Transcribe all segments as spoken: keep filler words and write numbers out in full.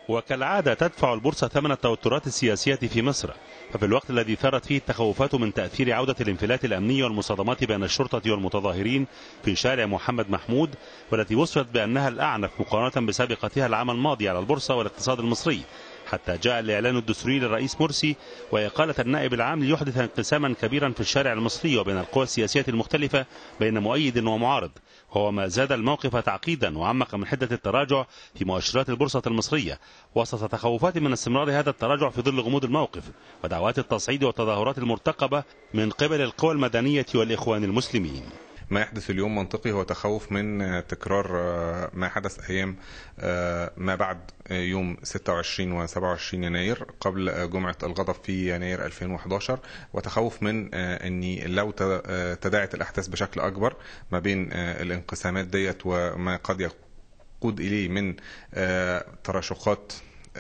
وكالعادة تدفع البورصة ثمن التوترات السياسية في مصر، ففي الوقت الذي ثارت فيه التخوفات من تأثير عودة الانفلات الأمني والمصادمات بين الشرطة والمتظاهرين في شارع محمد محمود، والتي وصفت بأنها الأعنف مقارنة بسابقتها العام الماضي على البورصة والاقتصاد المصري، حتى جاء الإعلان الدستوري للرئيس مرسي وإقالة النائب العام ليحدث انقساما كبيرا في الشارع المصري وبين القوى السياسية المختلفة بين مؤيد ومعارض، وهو ما زاد الموقف تعقيدا وعمق من حدة التراجع في مؤشرات البورصة المصرية، وسط تخوفات من استمرار هذا التراجع في ظل غموض الموقف ودعوات التصعيد والتظاهرات المرتقبة من قبل القوى المدنية والإخوان المسلمين. ما يحدث اليوم منطقي هو تخوف من تكرار ما حدث أيام ما بعد يوم ستة وعشرين و سبعة وعشرين يناير قبل جمعة الغضب في يناير ألفين وأحد عشر، وتخوف من أن لو تداعت الأحداث بشكل أكبر ما بين الانقسامات ديت وما قد يقود إليه من تراشقات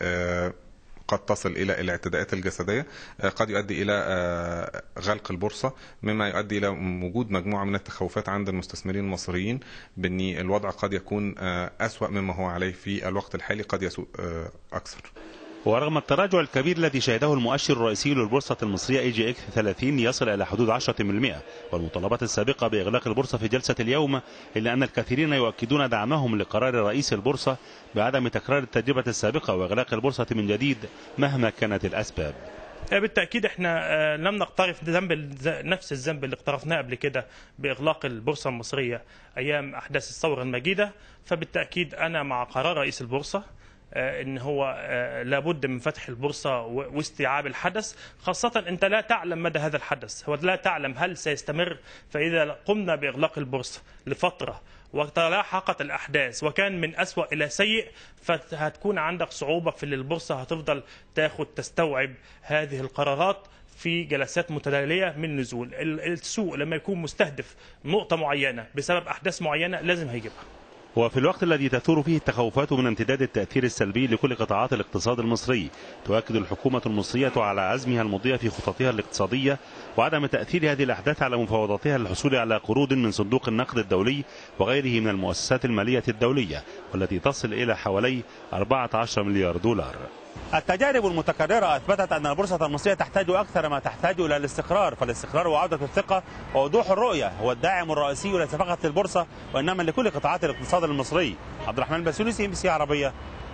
قد تصل إلى الاعتداءات الجسدية، قد يؤدي إلى غلق البورصة، مما يؤدي إلى وجود مجموعة من التخوفات عند المستثمرين المصريين بأن الوضع قد يكون أسوأ مما هو عليه في الوقت الحالي، قد يسوء أكثر. ورغم التراجع الكبير الذي شهده المؤشر الرئيسي للبورصة المصرية اي جي اكس ثلاثين يصل إلى حدود عشرة بالمئة والمطالبات السابقة بإغلاق البورصة في جلسة اليوم، إلا أن الكثيرين يؤكدون دعمهم لقرار رئيس البورصة بعدم تكرار التجربة السابقة وإغلاق البورصة من جديد مهما كانت الأسباب. بالتأكيد احنا لم نقترف ذنب نفس الذنب اللي اقترفناه قبل كده بإغلاق البورصة المصرية أيام أحداث الثورة المجيدة، فبالتأكيد أنا مع قرار رئيس البورصة ان هو لابد من فتح البورصة واستيعاب الحدث، خاصة انت لا تعلم مدى هذا الحدث، هو لا تعلم هل سيستمر، فإذا قمنا بإغلاق البورصة لفترة وتلاحقت الأحداث وكان من أسوأ إلى سيء، فهتكون عندك صعوبة في البورصة هتفضل تاخد تستوعب هذه القرارات في جلسات متتالية من نزول. السوق لما يكون مستهدف نقطة معينة بسبب أحداث معينة لازم هيجيبها. وفي الوقت الذي تثور فيه التخوفات من امتداد التأثير السلبي لكل قطاعات الاقتصاد المصري، تؤكد الحكومة المصرية على عزمها المضي في خططها الاقتصادية وعدم تأثير هذه الأحداث على مفاوضاتها للحصول على قروض من صندوق النقد الدولي وغيره من المؤسسات المالية الدولية، والتي تصل إلى حوالي أربعة عشر مليار دولار. التجارب المتكررة أثبتت أن البورصة المصرية تحتاج أكثر ما تحتاج إلى الاستقرار، فالاستقرار وعودة الثقة ووضوح الرؤية هو الداعم الرئيسي ليس فقط للبورصة وإنما لكل قطاعات الاقتصاد المصري. عبد الرحمن البسيوني، سي ام بي سي عربية.